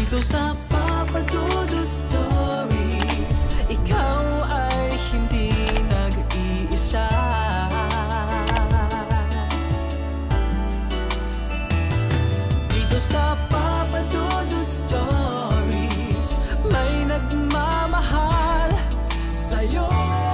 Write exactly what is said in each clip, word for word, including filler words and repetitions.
Dito sa Papa Dudut Stories, ikaw ay hindi nag-iisa. Dito sa Papa Dudut Stories, may nagmamahal sa'yo.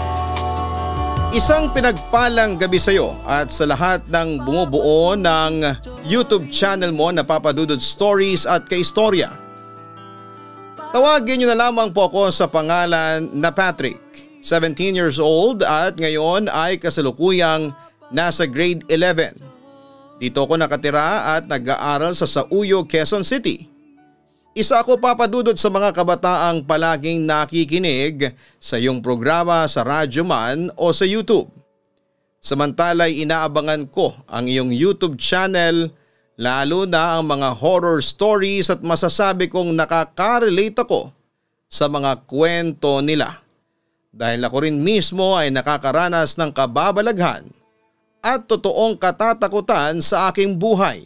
Isang pinagpalang gabi sa iyo at sa lahat ng bumubuo ng YouTube channel mo na Papa Dudut Stories at Kaistorya. Tawagin niyo na lamang po ako sa pangalan na Patrick, seventeen years old at ngayon ay kasalukuyang nasa grade eleven. Dito ako nakatira at nag-aaral sa Sauyo, Quezon City. Isa ako, Papa Dudut, sa mga kabataang palaging nakikinig sa iyong programa sa radyo man o sa YouTube. Samantala'y inaabangan ko ang iyong YouTube channel, lalo na ang mga horror stories, at masasabi kong nakaka-relate ako sa mga kwento nila. Dahil ako rin mismo ay nakakaranas ng kababalaghan at totoong katatakutan sa aking buhay.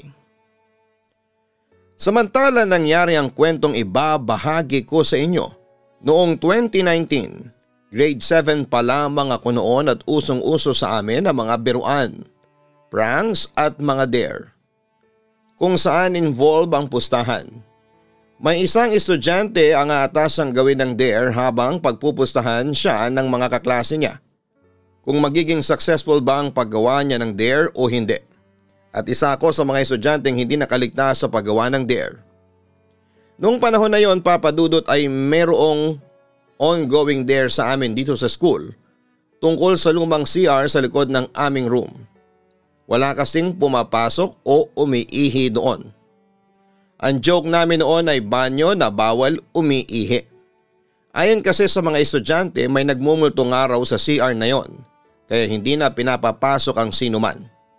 Samantala nangyari ang kwentong ibabahagi ko sa inyo noong twenty nineteen. Grade seven pa lamang ako noon at usong-uso sa amin ang mga biruan, pranks at mga dare. Kung saan involve ang pustahan. May isang estudyante ang aatasang gawin ng dare habang pagpupustahan siya ng mga kaklase niya. Kung magiging successful ba ang paggawa niya ng dare o hindi. At isa ako sa mga estudyanteng hindi nakaligtas sa paggawa ng dare. Noong panahon na yon, Papa Dudut, ay merong ongoing dare sa amin dito sa school tungkol sa lumang C R sa likod ng aming room. Wala kasing pumapasok o umiihi doon. Ang joke namin noon ay banyo na bawal umiihi. Ayon kasi sa mga estudyante, may nagmumultong araw sa C R na yon, kaya hindi na pinapapasok ang sinuman.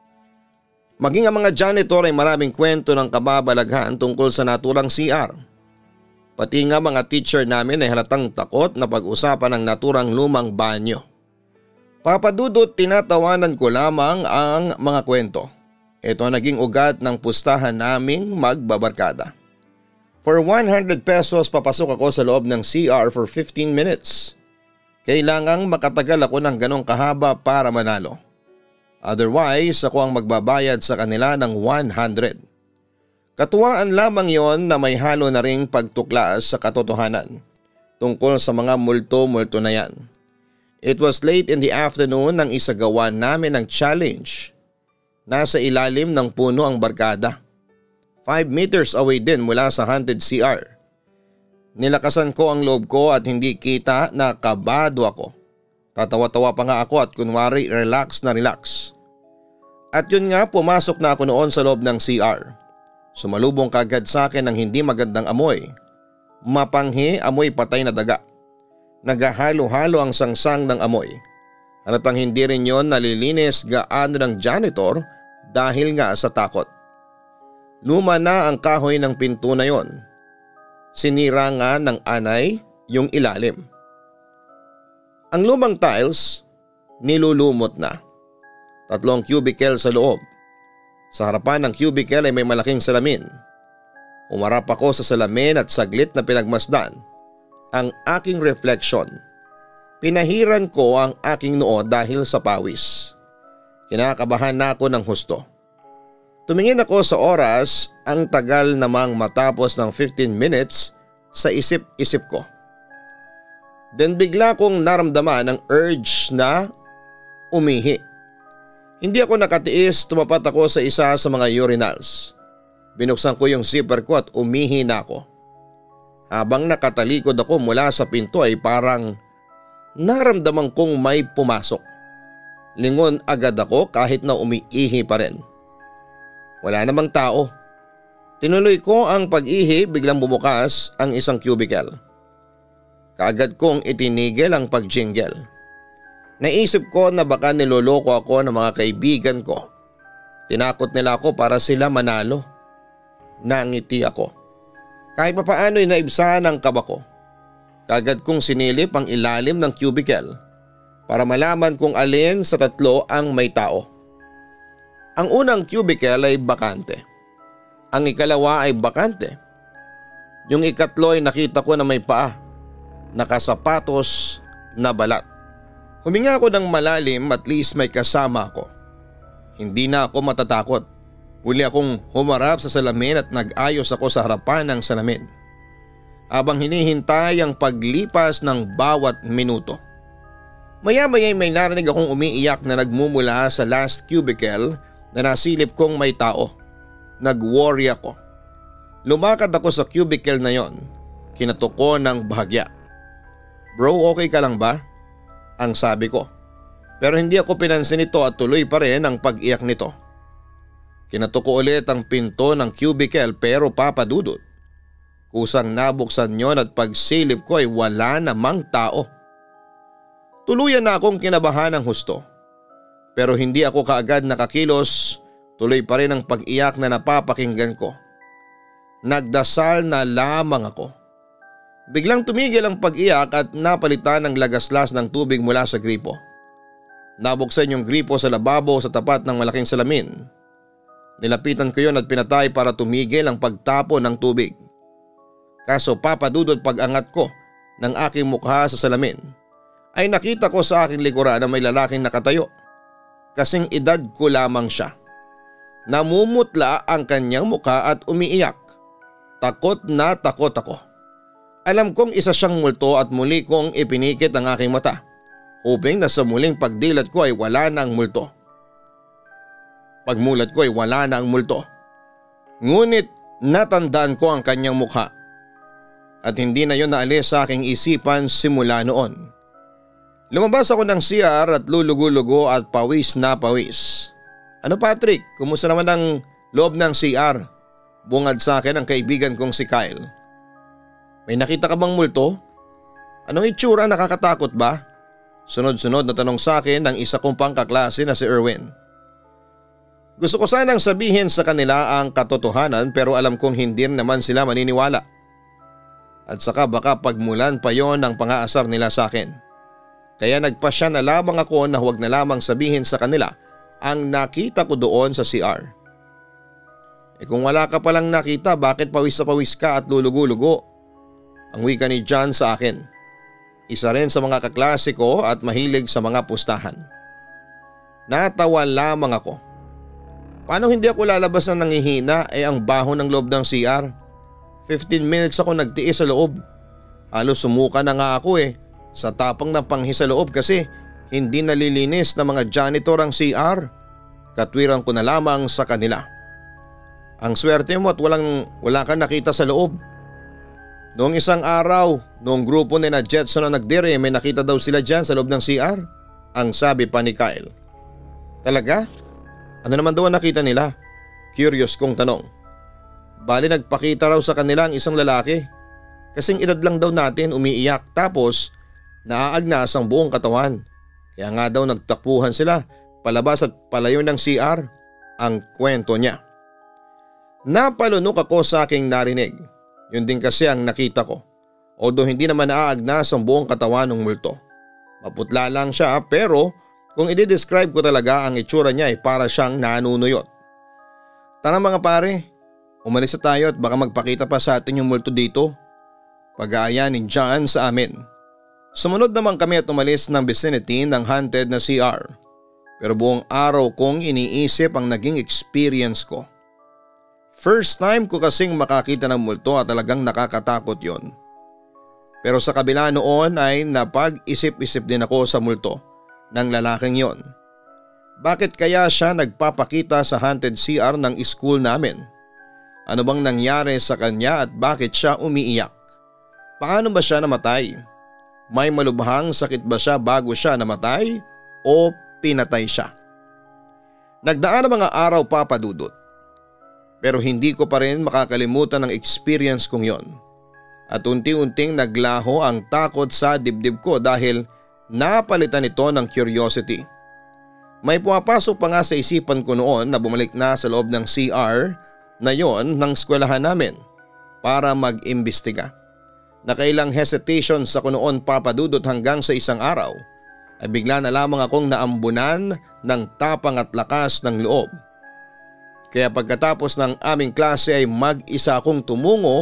Maging ang mga janitor ay maraming kwento ng kababalaghan tungkol sa naturang C R. Pati nga mga teacher namin ay halatang takot na pag-usapan ng naturang lumang banyo. Papa Dudut, tinatawanan ko lamang ang mga kwento. Ito naging ugat ng pustahan naming magbabarkada. For one hundred pesos papasok ako sa loob ng C R for fifteen minutes. Kailangang makatagal ako ng ganong kahaba para manalo. Otherwise, ako ang magbabayad sa kanila ng one hundred. Katuwaan lamang yon na may halo na ring pagtuklas sa katotohanan tungkol sa mga multo-multo na yan. It was late in the afternoon nang isagawa namin ang challenge. Nasa ilalim ng puno ang barkada. Five meters away din mula sa haunted C R. Nilakasan ko ang loob ko at hindi kita na kabado ako. Tatawa-tawa pa nga ako at kunwari relax na relax. At yun nga, pumasok na ako noon sa loob ng C R. Sumalubong kagad sa akin ng hindi magandang amoy. Mapanghi, amoy patay na daga. Nagahalo-halo ang sangsang ng amoy. Halatang hindi rin yon nalilinis gaano ng janitor dahil nga sa takot. Luma na ang kahoy ng pinto na yon. Sinira nga ng anay yung ilalim. Ang lumang tiles, nilulumot na. Tatlong cubicle sa loob. Sa harapan ng cubicle ay may malaking salamin. Umarap ako sa salamin at saglit na pinagmasdan ang aking reflection. Pinahiran ko ang aking noo dahil sa pawis. Kinakabahan na ako ng husto. Tumingin ako sa oras, ang tagal namang matapos ng fifteen minutes sa isip-isip ko. Then bigla kong naramdaman ang urge na umihi. Hindi ako nakatiis, tumapat ako sa isa sa mga urinals. Binuksan ko yung zipper ko at umihi na ako. Habang nakatalikod ako mula sa pinto ay parang naramdaman kong may pumasok. Lingon agad ako kahit na umiihi pa rin. Wala namang tao. Tinuloy ko ang pag-ihi, biglang bumukas ang isang cubicle. Kaagad kong itinigil ang pag-jingle. Naisip ko na baka niloloko ako ng mga kaibigan ko. Tinakot nila ako para sila manalo. Nangiti ako. Kahit papaano'y naibsahan ang kaba ko. Kaagad kong sinilip ang ilalim ng cubicle para malaman kung alin sa tatlo ang may tao. Ang unang cubicle ay bakante. Ang ikalawa ay bakante. Yung ikatlo ay nakita ko na may paa, nakasapatos na balat. Huminga ako ng malalim, at least may kasama ako. Hindi na ako matatakot. Huli akong humarap sa salamin at nag-ayos ako sa harapan ng salamin, habang hinihintay ang paglipas ng bawat minuto. Maya-maya may narinig akong umiiyak na nagmumula sa last cubicle na nasilip kong may tao. Nag-worry ako. Lumakad ako sa cubicle na yon. Kinatok ko ng bahagya. "Bro, okay ka lang ba?" ang sabi ko. Pero hindi ako pinansin ito at tuloy pa rin ang pag-iyak nito. Kinatok ko ulit ang pinto ng cubicle pero Papa Dudut, kusang nabuksan yon at pagsilip ko ay wala namang tao. Tuluyan na akong kinabahan ng husto. Pero hindi ako kaagad nakakilos, tuloy pa rin ang pag-iyak na napapakinggan ko. Nagdasal na lamang ako. Biglang tumigil ang pag-iyak at napalitan ng lagaslas ng tubig mula sa gripo. Nabuksan yung gripo sa lababo sa tapat ng malaking salamin. Nilapitan ko yon at pinatay para tumigil ang pagtapo ng tubig. Kaso Papa Dudut, pag-angat ko ng aking mukha sa salamin ay nakita ko sa aking likuran na may lalaking nakatayo. Kasing edad ko lamang siya. Namumutla ang kanyang mukha at umiiyak. Takot na takot ako. Alam kong isa siyang multo at muli kong ipinikit ang aking mata, hoping na sa muling pagdilat ko ay wala na ang multo. Pagmulat ko ay wala na ang multo. Ngunit natandaan ko ang kanyang mukha at hindi na yon naalis sa aking isipan simula noon. Lumabas ako ng C R at lulugo-lugo at pawis na pawis. "Ano Patrick, kumusta naman ang loob ng C R?" Bungad sa akin ang kaibigan kong si Kyle. "May nakita ka bang multo? Anong itsura, nakakatakot ba?" Sunod-sunod na tanong sa akin ng isa kong pangkaklase na si Erwin. Gusto ko sanang sabihin sa kanila ang katotohanan pero alam kong hindi naman sila maniniwala. At saka baka pagmulan pa yon ang pang-aasar nila sa akin. Kaya nagpasya na lamang ako na huwag na lamang sabihin sa kanila ang nakita ko doon sa C R. "Eh kung wala ka palang nakita, bakit pawis sa pawis ka at lulugo-lugo?" ang wika ni John sa akin. Isa rin sa mga kaklase ko at mahilig sa mga pustahan. Natawa lamang ako. Paano hindi ako lalabas na nangihina, eh ang baho ng loob ng C R? fifteen minutes ako nagtiis sa loob. Halos sumuka na nga ako eh sa tapang ng panghi sa loob kasi hindi nalilinis ng mga janitor ang C R. Katwiran ko na lamang sa kanila. "Ang swerte mo at walang, wala kang nakita sa loob." Noong isang araw, noong grupo ni na Jetson na nagdire, may nakita daw sila dyan sa loob ng C R, ang sabi pa ni Kyle. "Talaga? Ano naman daw ang nakita nila?" Curious kong tanong. "Bali nagpakita raw sa kanila ang isang lalaki. Kasing edad lang daw natin, umiiyak tapos naaagnas ang buong katawan. Kaya nga daw nagtakbuhan sila palabas at palayo ng C R," ang kwento niya. Napalunok ako sa aking narinig. Yun din kasi ang nakita ko. Although hindi naman naaagnas ang buong katawan ng multo. Maputla lang siya pero kung i-describe ko talaga ang itsura niya ay para siyang nanunuyot. "Tara mga pare, umalis na tayo at baka magpakita pa sa atin yung multo dito." Pag-aaya ni John sa amin. Sumunod naman kami at umalis ng vicinity ng haunted na C R. Pero buong araw kong iniisip ang naging experience ko. First time ko kasing makakita ng multo at talagang nakakatakot yon. Pero sa kabila noon ay napag-isip-isip din ako sa multo ng lalaking yon. Bakit kaya siya nagpapakita sa haunted C R ng school namin? Ano bang nangyari sa kanya at bakit siya umiiyak? Paano ba siya namatay? May malubhang sakit ba siya bago siya namatay o pinatay siya? Nagdaan ang mga araw, Papa Dudut. Pero hindi ko pa rin makakalimutan ang experience kong yon. At unti-unting naglaho ang takot sa dibdib ko dahil napalitan ito ng curiosity. May pumapasok pa nga sa isipan ko noon na bumalik na sa loob ng C R na yon ng eskwelahan namin para mag-imbestiga. Nakailang hesitations ako noon, Papa Dudut, hanggang sa isang araw ay bigla na lamang akong naambunan ng tapang at lakas ng loob. Kaya pagkatapos ng aming klase ay mag-isa akong tumungo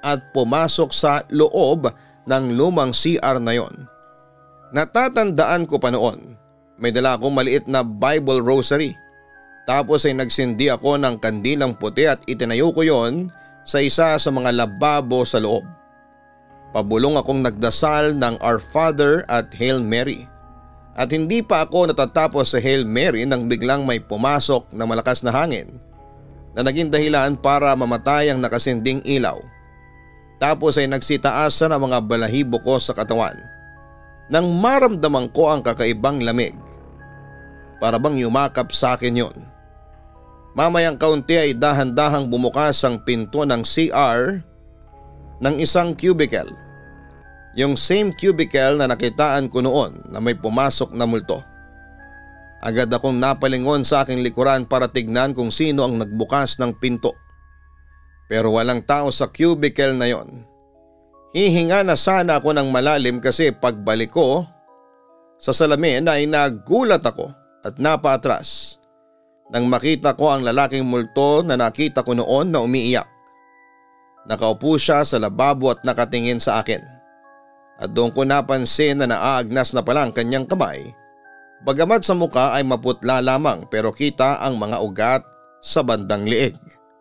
at pumasok sa loob ng lumang C R na yon. Natatandaan ko pa noon, may dala akong maliit na Bible rosary. Tapos ay nagsindi ako ng kandilang puti at itinayo ko yon sa isa sa mga lababo sa loob. Pabulong akong nagdasal ng Our Father at Hail Mary. At hindi pa ako natatapos sa Hail Mary nang biglang may pumasok na malakas na hangin na naging dahilan para mamatay ang nakasinding ilaw. Tapos ay nagsitaasan ang mga balahibo ko sa katawan. Nang maramdaman ko ang kakaibang lamig. Para bang yumakap sa akin yon. Mamayang kaunti ay dahan-dahang bumukas ang pinto ng C R ng isang cubicle. Yung same cubicle na nakitaan ko noon na may pumasok na multo. Agad akong napalingon sa aking likuran para tignan kung sino ang nagbukas ng pinto. Pero walang tao sa cubicle na yon. Hihinga na sana ako ng malalim kasi pagbalik ko sa salamin ay nagulat ako at napaatras nang makita ko ang lalaking multo na nakita ko noon na umiiyak. Nakaupo siya sa lababo at nakatingin sa akin. At doon ko napansin na naaagnas na pala ang kanyang kamay. Bagamat sa muka ay maputla lamang pero kita ang mga ugat sa bandang liig.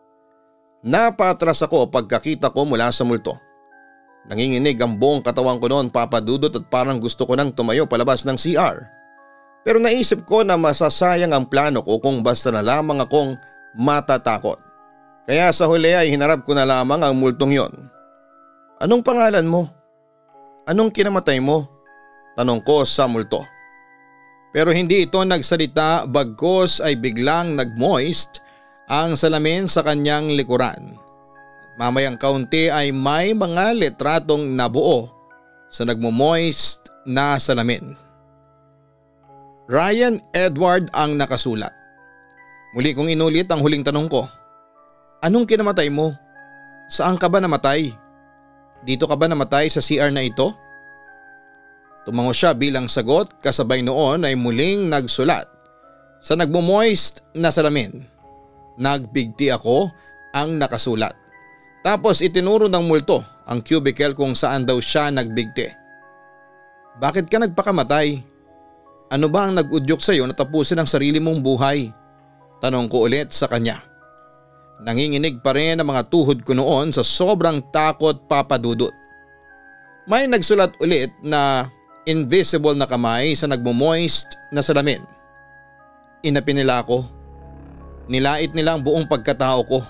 Napaatras ako pagkakita ko mula sa multo. Nanginginig ang buong katawan ko noon, Papa Dudut, at parang gusto ko nang tumayo palabas ng C R. Pero naisip ko na masasayang ang plano ko kung basta na lamang akong matatakot. Kaya sa huli ay hinarap ko na lamang ang multong yon. Anong pangalan mo? Anong kinamatay mo? Tanong ko sa multo. Pero hindi ito nagsalita bagkos ay biglang nagmoist ang salamin sa kanyang likuran. Mamayang kaunti ay may mga letratong nabuo sa nagmo-moist na salamin. Ryan Edward ang nakasulat. Muli kong inulit ang huling tanong ko. Anong kinamatay mo? Saan ka ba namatay? Dito ka ba namatay sa C R na ito? Tumango siya bilang sagot, kasabay noon ay muling nagsulat sa nagmo-moist na salamin. Nagbigti ako ang nakasulat. Tapos itinuro ng multo ang cubicle kung saan daw siya nagbigti. Bakit ka nagpakamatay? Ano ba ang nag-udyok sa iyo na tapusin ang sarili mong buhay? Tanong ko ulit sa kanya. Nanginginig pa rin ang mga tuhod ko noon sa sobrang takot, Papa Dudut. May nagsulat ulit na invisible na kamay sa nagmo-moist na salamin. Inapi nila ako. Nilait nila ang buong pagkatao ko.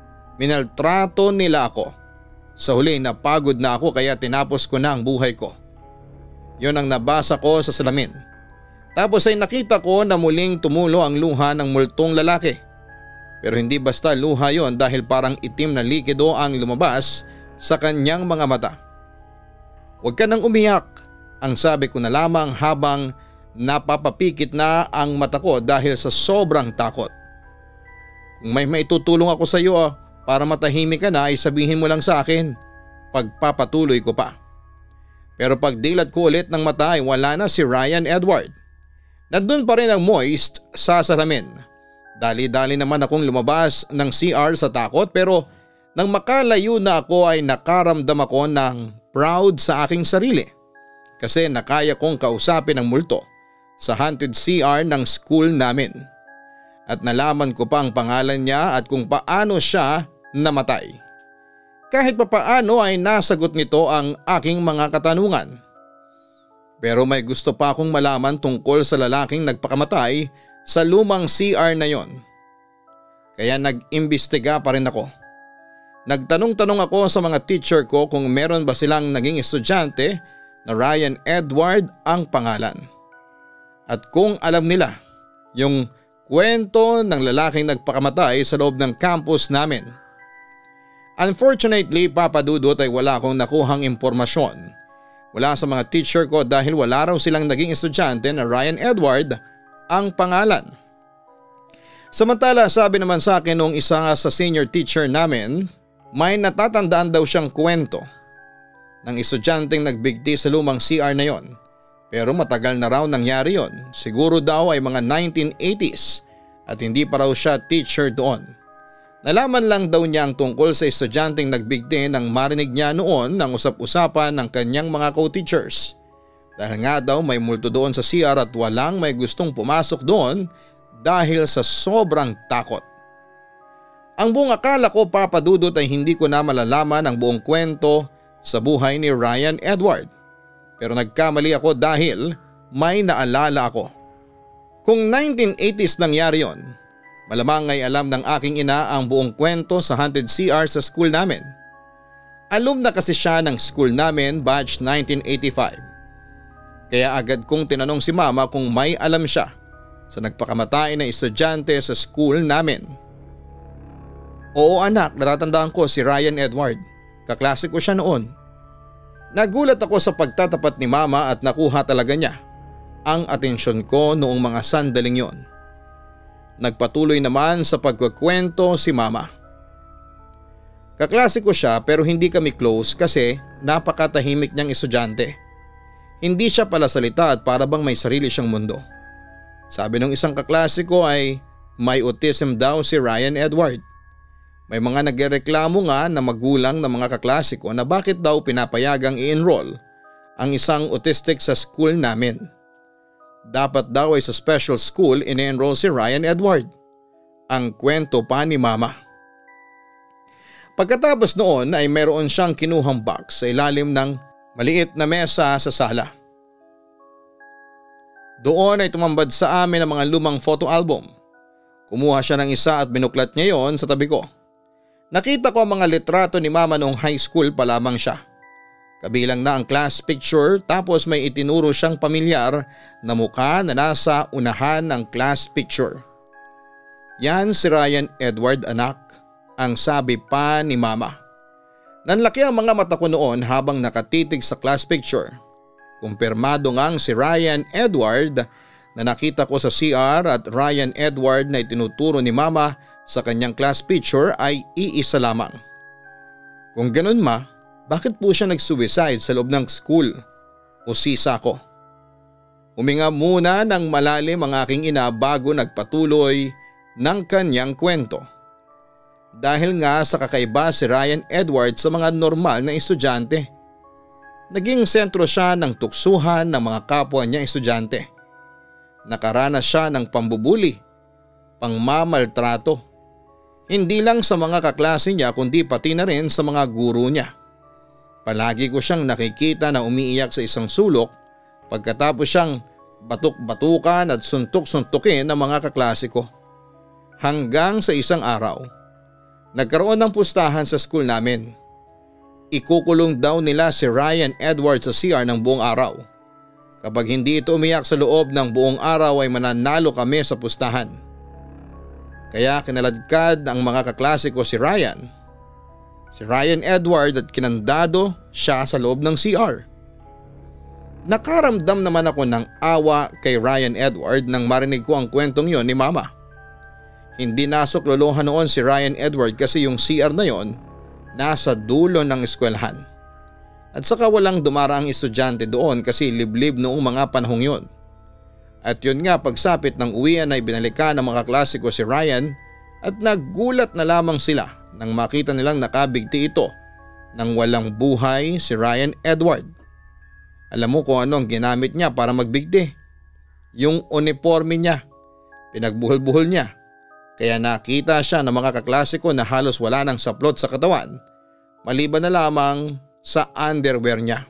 Minaltrato nila ako. Sa huli napagod na ako kaya tinapos ko na ang buhay ko. Yon ang nabasa ko sa salamin. Tapos ay nakita ko na muling tumulo ang luha ng multong lalaki. Pero hindi basta luha yon dahil parang itim na likido ang lumabas sa kanyang mga mata. Huwag ka nang umiyak, ang sabi ko na lamang habang napapapikit na ang mata ko dahil sa sobrang takot. Kung may maitutulong ako sa iyo para matahimik ka na ay sabihin mo lang sa akin. Pagpapatuloy ko pa. Pero pagdilat ko ulit ng mata ay wala na si Ryan Edward. Nandun pa rin ang moist sa salamin. Dali-dali naman akong lumabas ng C R sa takot pero nang makalayo na ako ay nakaramdam ako ng proud sa aking sarili. Kasi nakaya kong kausapin ang multo sa haunted C R ng school namin. At nalaman ko pa ang pangalan niya at kung paano siya namatay. Kahit papaano ay nasagot nito ang aking mga katanungan. Pero may gusto pa akong malaman tungkol sa lalaking nagpakamatay sa lumang C R na yon. Kaya nag-imbestiga pa rin ako. Nagtanong-tanong ako sa mga teacher ko kung meron ba silang naging estudyante na Ryan Edward ang pangalan. At kung alam nila yung kwento ng lalaking nagpakamatay sa loob ng campus namin. Unfortunately, Papa Dudut, ay wala akong nakuhang impormasyon wala sa mga teacher ko dahil wala raw silang naging estudyante na Ryan Edward ang pangalan. Samantala, sabi naman sa akin nung isa sa senior teacher namin, may natatandaan daw siyang kwento ng estudyanteng nagbigti sa lumang C R na yon. Pero matagal na raw nangyari yon. Siguro daw ay mga nineteen eighties at hindi pa raw siya teacher doon. Nalaman lang daw niya ang tungkol sa estudyanteng nagbigti nang marinig niya noon ng usap-usapan ng kanyang mga co-teachers. Dahil nga daw may multo doon sa C R at walang may gustong pumasok doon dahil sa sobrang takot. Ang buong akala ko, Papa Dudut, ay hindi ko na malalaman ang buong kwento sa buhay ni Ryan Edward. Pero nagkamali ako dahil may naalala ako. Kung nineteen eighties nangyari yon, malamang ay alam ng aking ina ang buong kwento sa haunted C R sa school namin. Alumna kasi siya ng school namin batch nineteen eighty-five. Kaya agad kong tinanong si mama kung may alam siya sa nagpakamatay na estudyante sa school namin. Oo anak, natatandaan ko si Ryan Edward. Kaklase ko siya noon. Nagulat ako sa pagtatapat ni mama at nakuha talaga niya ang atensyon ko noong mga sandaling yon. Nagpatuloy naman sa pagkukwento si mama. Kaklase ko siya pero hindi kami close kasi napakatahimik niyang estudyante. Hindi siya pala salita at para bang may sarili siyang mundo. Sabi ng isang kaklase ko ay may autism daw si Ryan Edward. May mga nagreklamo nga na magulang ng mga kaklase ko na bakit daw pinapayagang i-enroll ang isang autistic sa school namin. Dapat daw ay sa special school in-enroll si Ryan Edward. Ang kwento pa ni mama. Pagkatapos noon ay meron siyang kinuhang box sa ilalim ng maliit na mesa sa sala. Doon ay tumambad sa amin ang mga lumang photo album. Kumuha siya ng isa at binuklat niya yon sa tabi ko. Nakita ko ang mga litrato ni mama noong high school pa lamang siya. Kabilang na ang class picture tapos may itinuro siyang pamilyar na mukha na nasa unahan ng class picture. Yan si Ryan Edward anak, ang sabi pa ni mama. Nanlaki ang mga mata ko noon habang nakatitig sa class picture. Kumpirmado ngang si Ryan Edward na nakita ko sa C R at Ryan Edward na itinuturo ni mama sa kanyang class picture ay iisa lamang. Kung ganun ma, bakit po siya nag-suicide sa loob ng school o sisa ko? Huminga muna ng malalim ang aking ina bago nagpatuloy ng kanyang kwento. Dahil nga sa kakaiba si Ryan Edward sa mga normal na estudyante. Naging sentro siya ng tuksuhan ng mga kapwa niya estudyante. Nakaranas siya ng pambubuli, pangmamaltrato. Hindi lang sa mga kaklase niya kundi pati na rin sa mga guro niya. Palagi ko siyang nakikita na umiiyak sa isang sulok pagkatapos siyang batuk-batukan at suntok-suntukin ng mga kaklase ko. Hanggang sa isang araw, nagkaroon ng pustahan sa school namin. Ikukulong daw nila si Ryan Edward sa C R ng buong araw. Kapag hindi ito umiyak sa loob ng buong araw ay mananalo kami sa pustahan. Kaya kinaladkad ang mga kaklase ko si Ryan. Si Ryan Edward at kinandado siya sa loob ng C R. Nakaramdam naman ako ng awa kay Ryan Edward nang marinig ko ang kwentong yon ni mama. Hindi nasuklolohan noon si Ryan Edward kasi yung C R na yon nasa dulo ng eskwelahan. At saka walang dumaraang estudyante doon kasi liblib noong mga panahong yon. At yun nga pagsapit ng uwian ay binalikan ng mga klase ko si Ryan at naggulat na lamang sila nang makita nilang nakabigti ito nang walang buhay si Ryan Edward. Alam mo kung ano ang ginamit niya para magbigti? Yung uniforme niya. Pinagbuhol-buhol niya. Kaya nakita siya ng mga kaklase ko na halos wala ng saplot sa katawan maliban na lamang sa underwear niya.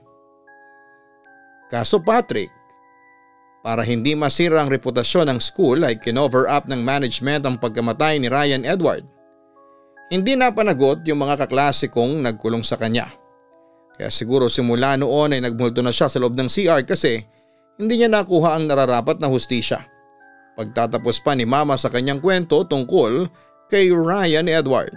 Kaso Patrick, para hindi masira ang reputasyon ng school ay kinover up ng management ang pagkamatay ni Ryan Edward. Hindi napanagot yung mga kaklase kong nagkulong sa kanya. Kaya siguro simula noon ay nagmulto na siya sa loob ng C R kasi hindi niya nakuha ang nararapat na hustisya. Pagtatapos pa ni mama sa kanyang kwento tungkol kay Ryan Edward.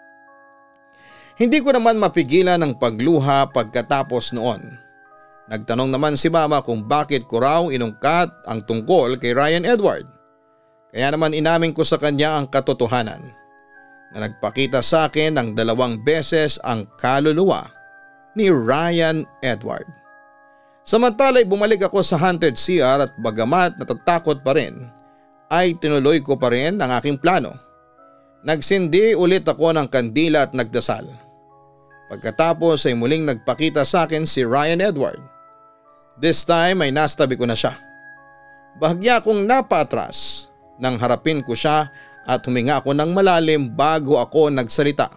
Hindi ko naman mapigilan ang pagluha pagkatapos noon. Nagtanong naman si mama kung bakit ko raw inungkat ang tungkol kay Ryan Edward. Kaya naman inamin ko sa kanya ang katotohanan na nagpakita sa akin ng dalawang beses ang kaluluwa ni Ryan Edward. Samantala'y bumalik ako sa haunted C R at bagamat natatakot pa rin ay tinuloy ko pa rin ang aking plano. Nagsindi ulit ako ng kandila at nagdasal. Pagkatapos ay muling nagpakita sa akin si Ryan Edward. This time ay nastabi ko na siya. Bahagya akong napaatras nang harapin ko siya at huminga ako ng malalim bago ako nagsalita.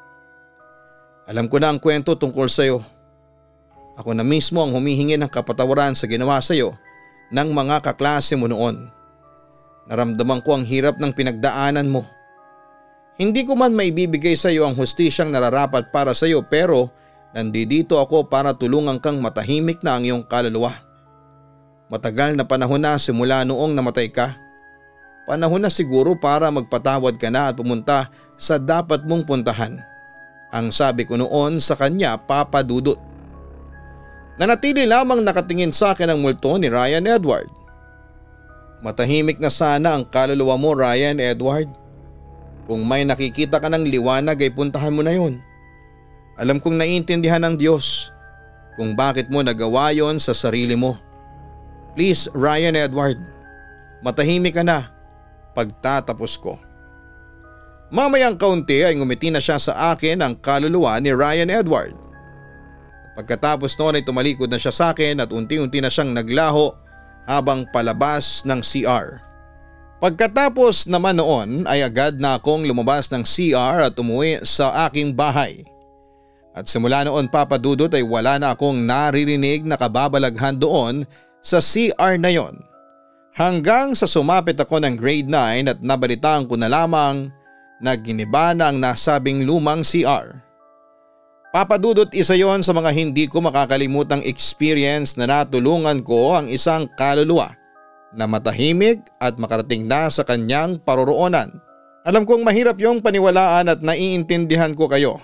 Alam ko na ang kwento tungkol sa iyo. Ako na mismo ang humihingi ng kapatawaran sa ginawa sa iyo ng mga kaklase mo noon. Naramdaman ko ang hirap ng pinagdaanan mo. Hindi ko man maibibigay sa iyo ang hustisyang nararapat para sa iyo pero nandito ako para tulungan kang matahimik na ang iyong kaluluwa. Matagal na panahon na simula noong namatay ka. Panahon na siguro para magpatawad ka na at pumunta sa dapat mong puntahan. Ang sabi ko noon sa kanya, Papa Dudut. Nanatili lamang nakatingin sa akin ang multo ni Ryan Edward. Matahimik na sana ang kaluluwa mo, Ryan Edward. Kung may nakikita ka ng liwanag ay puntahan mo na yun. Alam kong naiintindihan ng Diyos kung bakit mo nagawa yon sa sarili mo. Please, Ryan Edward, matahimik ka na. Pagtatapos ko. Mamayang kaunti ay ngumiti na siya sa akin ang kaluluwa ni Ryan Edward. Pagkatapos noon ay tumalikod na siya sa akin at unti-unti na siyang naglaho habang palabas ng C R. Pagkatapos naman noon ay agad na akong lumabas ng C R at umuwi sa aking bahay. At simula noon, Papa Dudut, ay wala na akong naririnig na kababalaghan doon sa C R na yon. Hanggang sa sumapit ako ng grade nine at nabalitaan ko na lamang na giniba na ang nasabing lumang C R. Papa Dudut, isa yon sa mga hindi ko makakalimutang experience na natulungan ko ang isang kaluluwa na matahimik at makarating na sa kanyang paroroonan. Alam kong mahirap yung paniwalaan at naiintindihan ko kayo.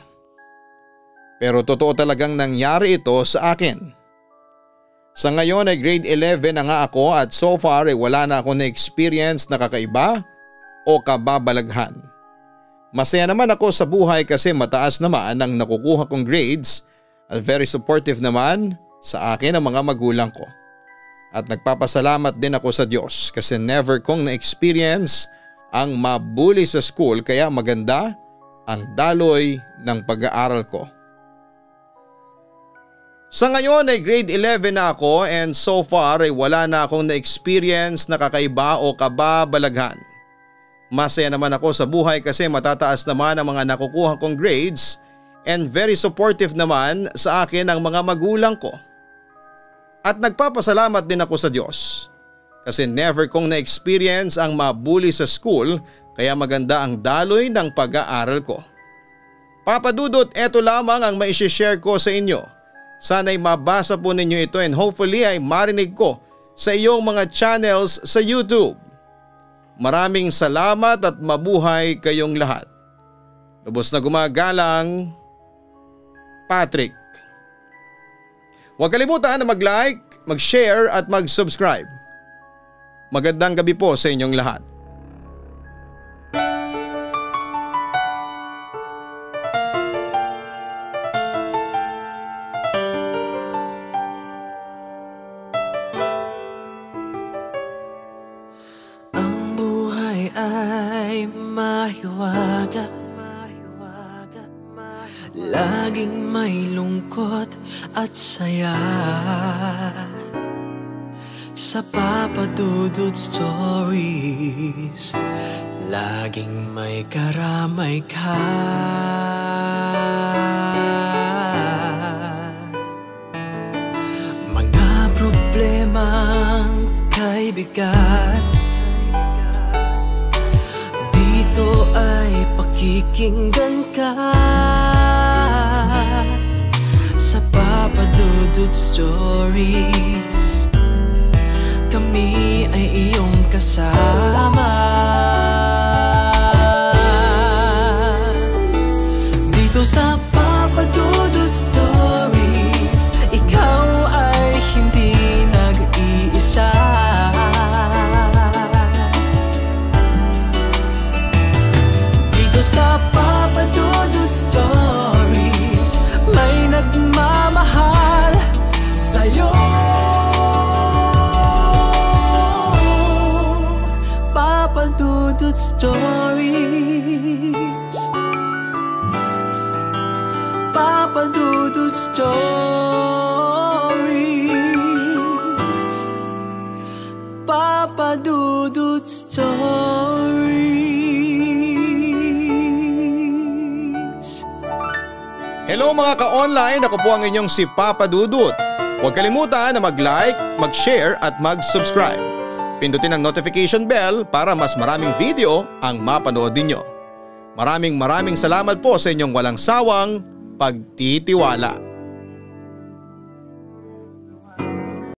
Pero totoo talagang nangyari ito sa akin. Sa ngayon ay grade eleven na nga ako at so far ay wala na ako na experience na kakaiba o kababalaghan. Masaya naman ako sa buhay kasi mataas naman ang nakukuha kong grades at very supportive naman sa akin ang mga magulang ko. At nagpapasalamat din ako sa Diyos kasi never kong na-experience ang mabuli sa school kaya maganda ang daloy ng pag-aaral ko. Sa ngayon ay grade eleven na ako and so far ay wala na akong na-experience na kakaiba o kababalaghan. Masaya naman ako sa buhay kasi matataas naman ang mga nakukuha kong grades and very supportive naman sa akin ang mga magulang ko. At nagpapasalamat din ako sa Diyos kasi never kong na-experience ang mabuli sa school kaya maganda ang daloy ng pag-aaral ko. Papa Dudut, eto lamang ang maishishare ko sa inyo. Sana'y mabasa po ninyo ito and hopefully ay marinig ko sa iyong mga channels sa YouTube. Maraming salamat at mabuhay kayong lahat. Lubos na gumagalang, Patrick. Huwag kalimutan na mag-like, mag-share at mag-subscribe. Magandang gabi po sa inyong lahat. mahiwaga, laging may lungkot at saya. Sa Papa Dudut Stories, laging may karamay ka. Mga problemang kay bigat, dito ay pakikinggan ka. Sa Papa Dudut Stories, kami ay iyong kasama. Dito sa Papa Dudut Stories, ikaw ay hindi nag-iisa. Dito sa Papa Dudut Stories, may nagmamahal sa'yo. Papa Dudut Hello mga ka-online, ako po ang inyong si Papa Dudut. Huwag kalimutan na mag-like, mag-share at mag-subscribe. Pindutin ang notification bell para mas maraming video ang mapanood ninyo. Maraming maraming salamat po sa inyong walang sawang pagtitiwala.